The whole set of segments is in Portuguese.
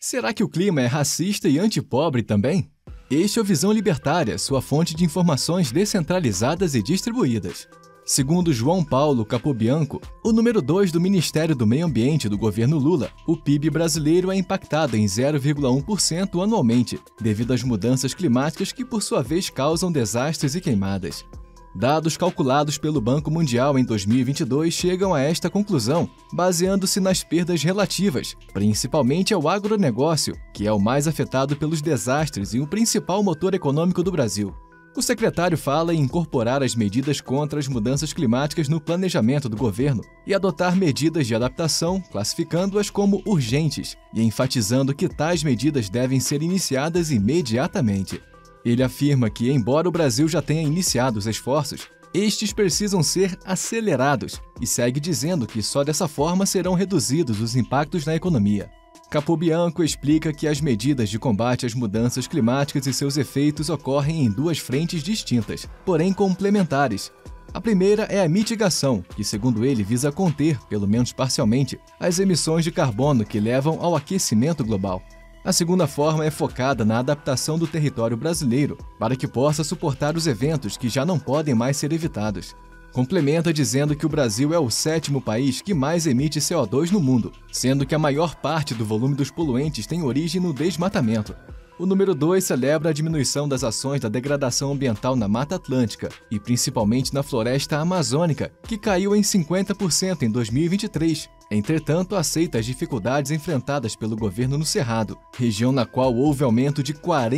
Será que o clima é racista e antipobre também? Este é o Visão Libertária, sua fonte de informações descentralizadas e distribuídas. Segundo João Paulo Capobianco, o número 2 do Ministério do Meio Ambiente do governo Lula, o PIB brasileiro é impactado em 0,1% anualmente, devido às mudanças climáticas que, por sua vez, causam desastres e queimadas. Dados calculados pelo Banco Mundial em 2022 chegam a esta conclusão, baseando-se nas perdas relativas, principalmente ao agronegócio, que é o mais afetado pelos desastres e o principal motor econômico do Brasil. O secretário fala em incorporar as medidas contra as mudanças climáticas no planejamento do governo e adotar medidas de adaptação, classificando-as como urgentes e enfatizando que tais medidas devem ser iniciadas imediatamente. Ele afirma que, embora o Brasil já tenha iniciado os esforços, estes precisam ser acelerados e segue dizendo que só dessa forma serão reduzidos os impactos na economia. Capobianco explica que as medidas de combate às mudanças climáticas e seus efeitos ocorrem em duas frentes distintas, porém complementares. A primeira é a mitigação, que, segundo ele, visa conter, pelo menos parcialmente, as emissões de carbono que levam ao aquecimento global. A segunda forma é focada na adaptação do território brasileiro para que possa suportar os eventos que já não podem mais ser evitados. Complementa dizendo que o Brasil é o 7º país que mais emite CO2 no mundo, sendo que a maior parte do volume dos poluentes tem origem no desmatamento. O número 2 celebra a diminuição das ações da degradação ambiental na Mata Atlântica e principalmente na floresta amazônica, que caiu em 50% em 2023. Entretanto, aceita as dificuldades enfrentadas pelo governo no Cerrado, região na qual houve aumento de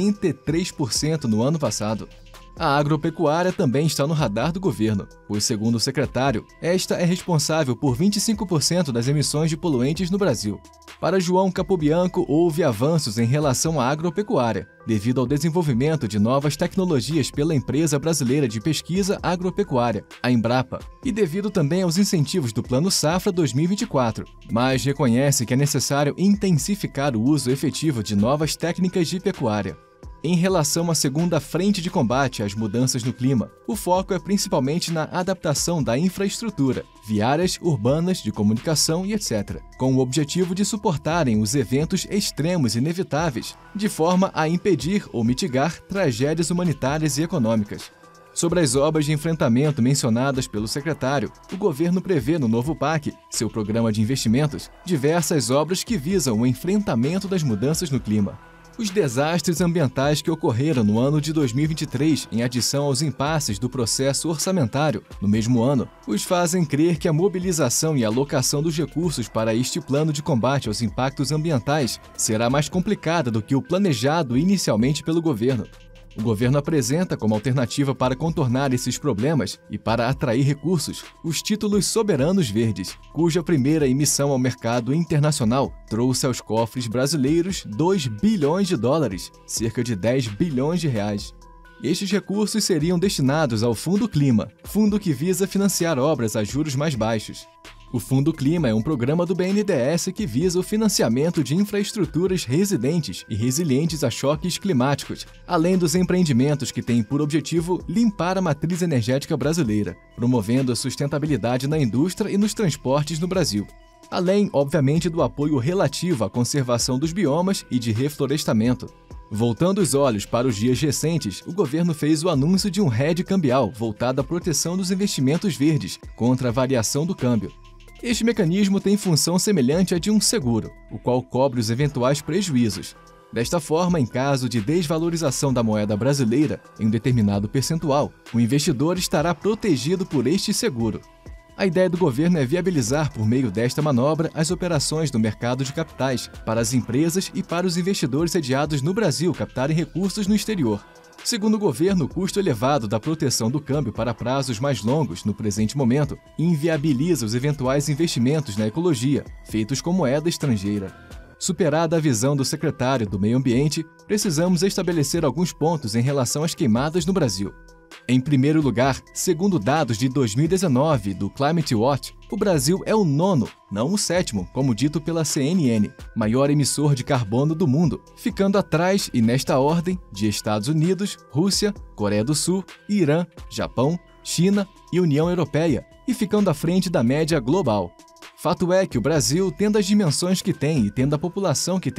43% no ano passado. A agropecuária também está no radar do governo, pois, segundo o secretário, esta é responsável por 25% das emissões de poluentes no Brasil. Para João Capobianco, houve avanços em relação à agropecuária, devido ao desenvolvimento de novas tecnologias pela Empresa Brasileira de Pesquisa Agropecuária, a Embrapa, e devido também aos incentivos do Plano Safra 2024, mas reconhece que é necessário intensificar o uso efetivo de novas técnicas de pecuária. Em relação à segunda frente de combate às mudanças no clima, o foco é principalmente na adaptação da infraestrutura, viárias, urbanas, de comunicação e etc., com o objetivo de suportarem os eventos extremos inevitáveis, de forma a impedir ou mitigar tragédias humanitárias e econômicas. Sobre as obras de enfrentamento mencionadas pelo secretário, o governo prevê no novo PAC, seu programa de investimentos, diversas obras que visam o enfrentamento das mudanças no clima. Os desastres ambientais que ocorreram no ano de 2023, em adição aos impasses do processo orçamentário no mesmo ano, os fazem crer que a mobilização e alocação dos recursos para este plano de combate aos impactos ambientais será mais complicada do que o planejado inicialmente pelo governo. O governo apresenta como alternativa para contornar esses problemas e para atrair recursos os títulos soberanos verdes, cuja primeira emissão ao mercado internacional trouxe aos cofres brasileiros 2 bilhões de dólares, cerca de 10 bilhões de reais. Estes recursos seriam destinados ao Fundo Clima, fundo que visa financiar obras a juros mais baixos. O Fundo Clima é um programa do BNDES que visa o financiamento de infraestruturas residentes e resilientes a choques climáticos, além dos empreendimentos que têm por objetivo limpar a matriz energética brasileira, promovendo a sustentabilidade na indústria e nos transportes no Brasil. Além, obviamente, do apoio relativo à conservação dos biomas e de reflorestamento. Voltando os olhos para os dias recentes, o governo fez o anúncio de um hedge cambial voltado à proteção dos investimentos verdes contra a variação do câmbio. Este mecanismo tem função semelhante à de um seguro, o qual cobre os eventuais prejuízos. Desta forma, em caso de desvalorização da moeda brasileira em um determinado percentual, o investidor estará protegido por este seguro. A ideia do governo é viabilizar, por meio desta manobra, as operações do mercado de capitais para as empresas e para os investidores sediados no Brasil captarem recursos no exterior. Segundo o governo, o custo elevado da proteção do câmbio para prazos mais longos, no presente momento, inviabiliza os eventuais investimentos na ecologia, feitos com moeda estrangeira. Superada a visão do secretário do Meio Ambiente, precisamos estabelecer alguns pontos em relação às queimadas no Brasil. Em primeiro lugar, segundo dados de 2019 do Climate Watch, o Brasil é o 9º, não o 7º, como dito pela CNN, maior emissor de carbono do mundo, ficando atrás, e nesta ordem, de Estados Unidos, Rússia, Coreia do Sul, Irã, Japão, China e União Europeia, e ficando à frente da média global. Fato é que o Brasil, tendo as dimensões que tem e tendo a população que tem,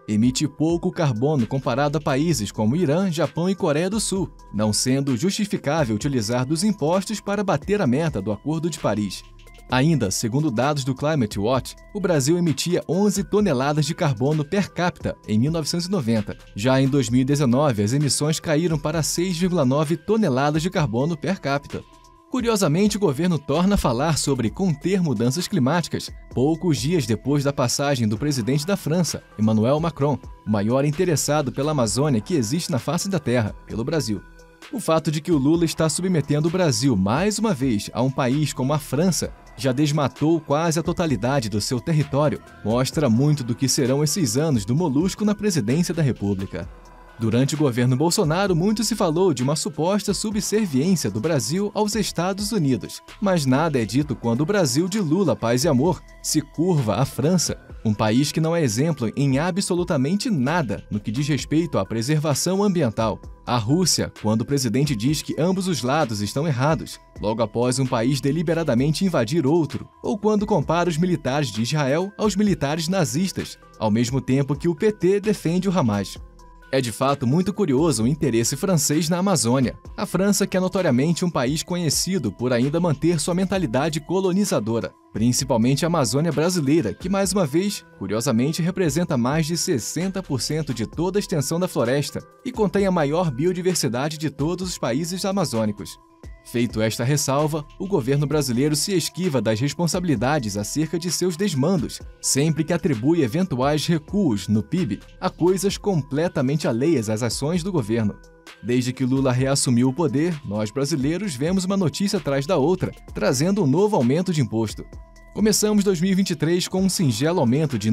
emite pouco carbono comparado a países como Irã, Japão e Coreia do Sul, não sendo justificável utilizar dos impostos para bater a meta do Acordo de Paris. Ainda, segundo dados do Climate Watch, o Brasil emitia 11 toneladas de carbono per capita em 1990. Já em 2019, as emissões caíram para 6,9 toneladas de carbono per capita. Curiosamente, o governo torna a falar sobre conter mudanças climáticas poucos dias depois da passagem do presidente da França, Emmanuel Macron, o maior interessado pela Amazônia que existe na face da Terra, pelo Brasil. O fato de que o Lula está submetendo o Brasil mais uma vez a um país como a França, já desmatou quase a totalidade do seu território, mostra muito do que serão esses anos do Molusco na presidência da República. Durante o governo Bolsonaro, muito se falou de uma suposta subserviência do Brasil aos Estados Unidos, mas nada é dito quando o Brasil de Lula, paz e amor se curva à França, um país que não é exemplo em absolutamente nada no que diz respeito à preservação ambiental. A Rússia, quando o presidente diz que ambos os lados estão errados, logo após um país deliberadamente invadir outro, ou quando compara os militares de Israel aos militares nazistas, ao mesmo tempo que o PT defende o Hamas. É de fato muito curioso o interesse francês na Amazônia. A França, que é notoriamente um país conhecido por ainda manter sua mentalidade colonizadora, principalmente a Amazônia brasileira, que mais uma vez, curiosamente, representa mais de 60% de toda a extensão da floresta e contém a maior biodiversidade de todos os países amazônicos. Feito esta ressalva, o governo brasileiro se esquiva das responsabilidades acerca de seus desmandos, sempre que atribui eventuais recuos no PIB a coisas completamente alheias às ações do governo. Desde que Lula reassumiu o poder, nós brasileiros vemos uma notícia atrás da outra, trazendo um novo aumento de imposto. Começamos 2023 com um singelo aumento de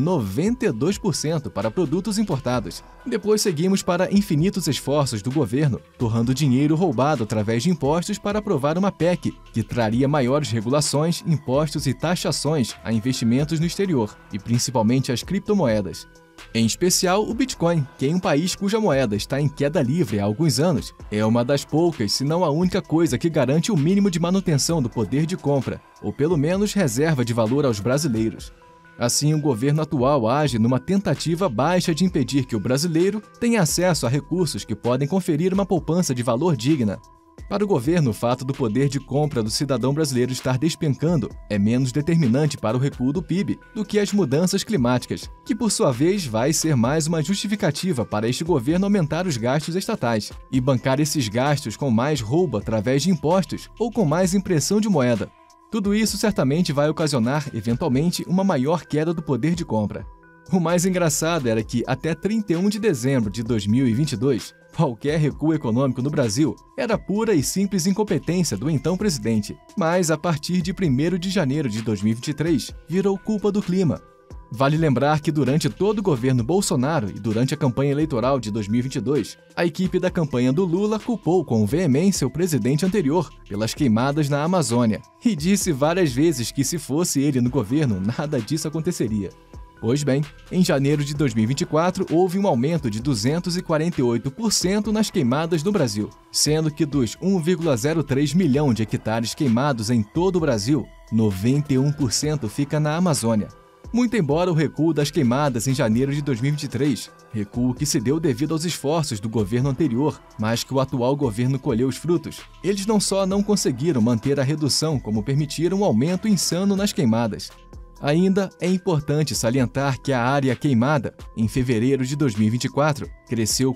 92% para produtos importados. Depois seguimos para infinitos esforços do governo, torrando dinheiro roubado através de impostos para aprovar uma PEC, que traria maiores regulações, impostos e taxações a investimentos no exterior, e principalmente as criptomoedas. Em especial o Bitcoin, que em um país cuja moeda está em queda livre há alguns anos, é uma das poucas, se não a única coisa que garante o mínimo de manutenção do poder de compra, ou pelo menos reserva de valor aos brasileiros. Assim, o governo atual age numa tentativa baixa de impedir que o brasileiro tenha acesso a recursos que podem conferir uma poupança de valor digna. Para o governo, o fato do poder de compra do cidadão brasileiro estar despencando é menos determinante para o recuo do PIB do que as mudanças climáticas, que por sua vez vai ser mais uma justificativa para este governo aumentar os gastos estatais e bancar esses gastos com mais roubo através de impostos ou com mais impressão de moeda. Tudo isso certamente vai ocasionar, eventualmente, uma maior queda do poder de compra. O mais engraçado era que, até 31 de dezembro de 2022, qualquer recuo econômico no Brasil era pura e simples incompetência do então presidente, mas a partir de 1º de janeiro de 2023, virou culpa do clima. Vale lembrar que durante todo o governo Bolsonaro e durante a campanha eleitoral de 2022, a equipe da campanha do Lula culpou com veemência o presidente anterior pelas queimadas na Amazônia e disse várias vezes que se fosse ele no governo, nada disso aconteceria. Pois bem, em janeiro de 2024 houve um aumento de 248% nas queimadas no Brasil, sendo que dos 1,03 milhão de hectares queimados em todo o Brasil, 91% fica na Amazônia. Muito embora o recuo das queimadas em janeiro de 2023, recuo que se deu devido aos esforços do governo anterior, mas que o atual governo colheu os frutos, eles não só não conseguiram manter a redução, como permitiram um aumento insano nas queimadas. Ainda é importante salientar que a área queimada, em fevereiro de 2024, cresceu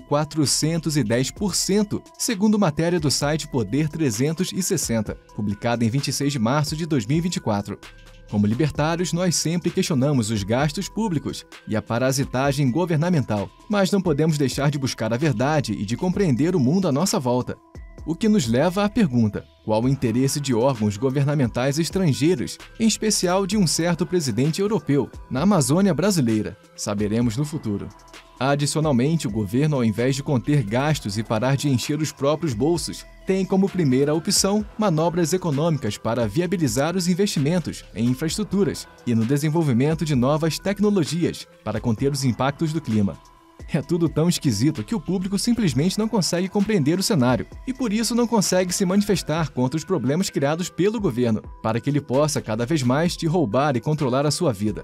410%, segundo matéria do site Poder 360, publicada em 26 de março de 2024. Como libertários, nós sempre questionamos os gastos públicos e a parasitagem governamental, mas não podemos deixar de buscar a verdade e de compreender o mundo à nossa volta. O que nos leva à pergunta: qual o interesse de órgãos governamentais estrangeiros, em especial de um certo presidente europeu, na Amazônia brasileira? Saberemos no futuro. Adicionalmente, o governo, ao invés de conter gastos e parar de encher os próprios bolsos, tem como primeira opção manobras econômicas para viabilizar os investimentos em infraestruturas e no desenvolvimento de novas tecnologias para conter os impactos do clima. É tudo tão esquisito que o público simplesmente não consegue compreender o cenário e por isso não consegue se manifestar contra os problemas criados pelo governo, para que ele possa cada vez mais te roubar e controlar a sua vida.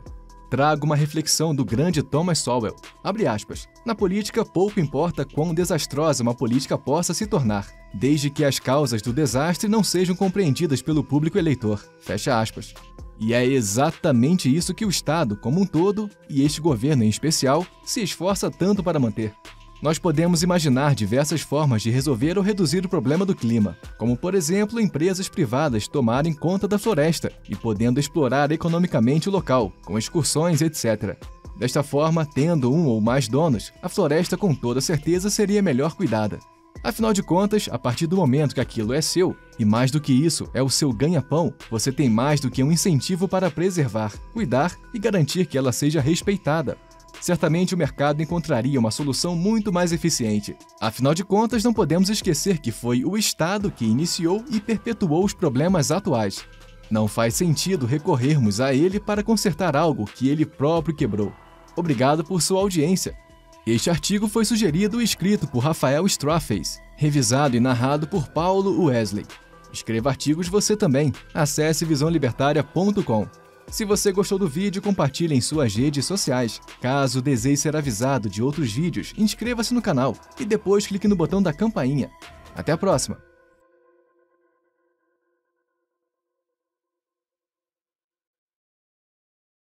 Trago uma reflexão do grande Thomas Sowell. Abre aspas. Na política, pouco importa quão desastrosa uma política possa se tornar, desde que as causas do desastre não sejam compreendidas pelo público eleitor. Fecha aspas. E é exatamente isso que o Estado, como um todo, e este governo em especial, se esforça tanto para manter. Nós podemos imaginar diversas formas de resolver ou reduzir o problema do clima, como, por exemplo, empresas privadas tomarem conta da floresta e podendo explorar economicamente o local, com excursões, etc. Desta forma, tendo um ou mais donos, a floresta com toda certeza seria melhor cuidada. Afinal de contas, a partir do momento que aquilo é seu, e mais do que isso, é o seu ganha-pão, você tem mais do que um incentivo para preservar, cuidar e garantir que ela seja respeitada. Certamente o mercado encontraria uma solução muito mais eficiente. Afinal de contas, não podemos esquecer que foi o Estado que iniciou e perpetuou os problemas atuais. Não faz sentido recorrermos a ele para consertar algo que ele próprio quebrou. Obrigado por sua audiência. Este artigo foi sugerido e escrito por Rafael Straface, revisado e narrado por Paulo Wesley. Escreva artigos você também. Acesse visãolibertaria.com. Se você gostou do vídeo, compartilhe em suas redes sociais. Caso deseje ser avisado de outros vídeos, inscreva-se no canal e depois clique no botão da campainha. Até a próxima!